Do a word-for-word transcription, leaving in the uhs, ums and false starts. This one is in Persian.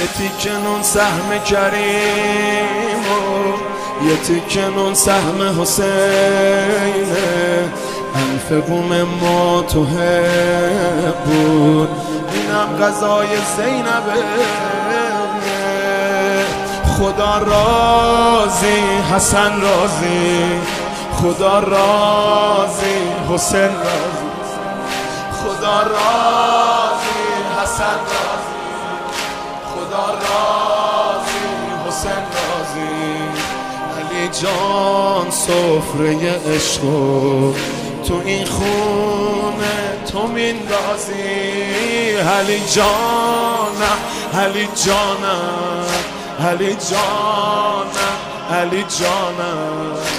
یه تیکه نون سهم کریم و یه تیکه نون سهم حسینه، انفقوم ما تو بود، اینم غذای زینبه. خدا راضی حسن راضی، خدا راضی حسین راضی، خدا راضی حسن راضی، خدا راضی حسین راضی. علی جان سفره عشق تو این خونه تو میندازی، علی جانم علی جانم علی جانم علی جانم.